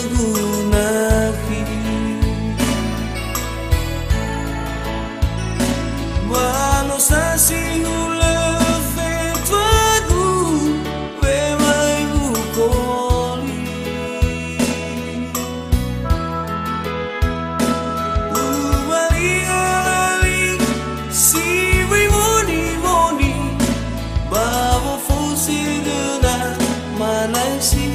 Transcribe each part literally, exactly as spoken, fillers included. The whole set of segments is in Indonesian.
kegunahi manusia si hula fetwagu bemai bukoli ubali ali si bimoni moni babo fusi dena manasi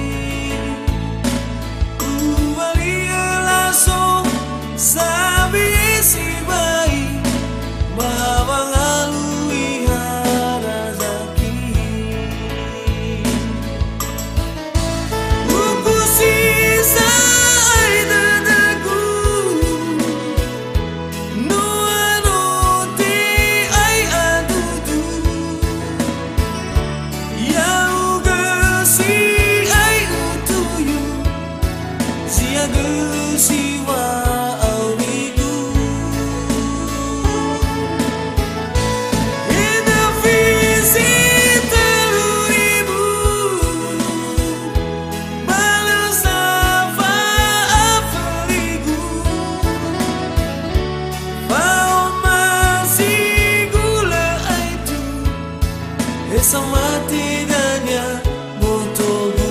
ubali laso sabi si bai bawang alui harazaki buku sisa ai dadaku no anote ai adudu yau gasi ai utuyu sia gasi wa sama tidaknya butuhmu.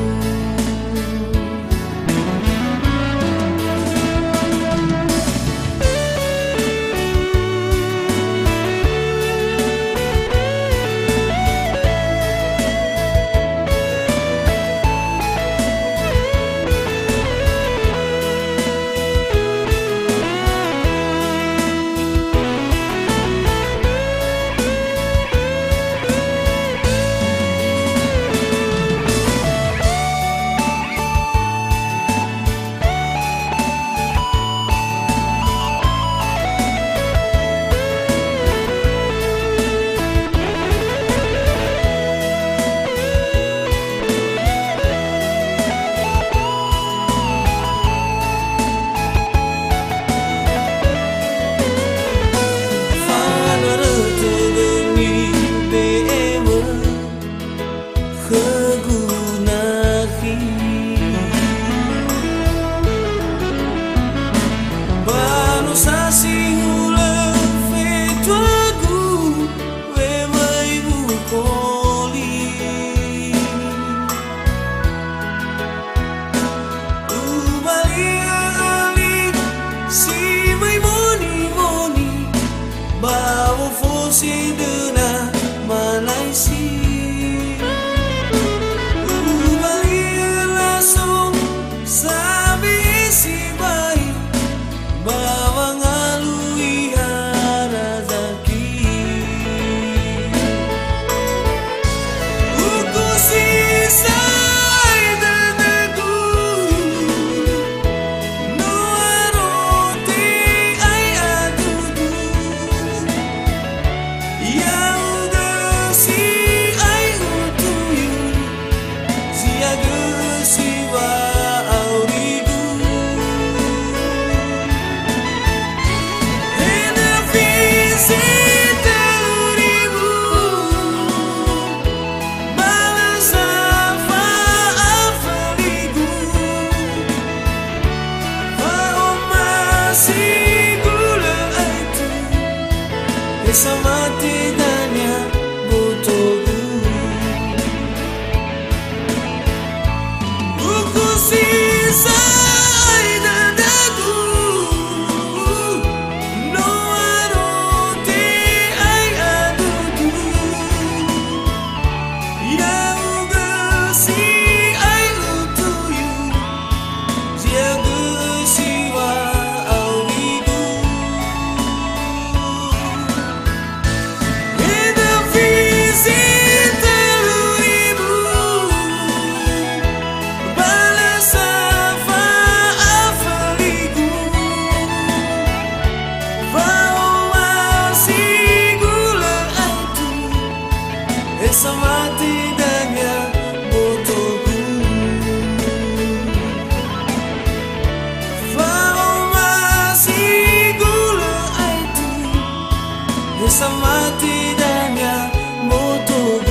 Kegunahi manusia si hula fetwagu bemai bukoli ubali ali si mai moni moni bawa fosi dena manaisi bawang alui harazaki buku sisa ai dadaku no anote ai adudu yau gasi ai utuyu sia gasi wa sama tidaknya butuhmu. Buku sisa ai dadaku no anote ai adudu yau gasi ai utuyu sia gasi wa sama tidaknya butuhmu. Fau masih gula itu sama tidaknya butuhmu.